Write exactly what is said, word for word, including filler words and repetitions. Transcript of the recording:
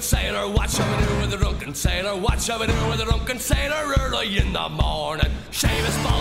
sailor, what shall we do with the drunken sailor? What shall we do with the drunken sailor early in the morning? Shave his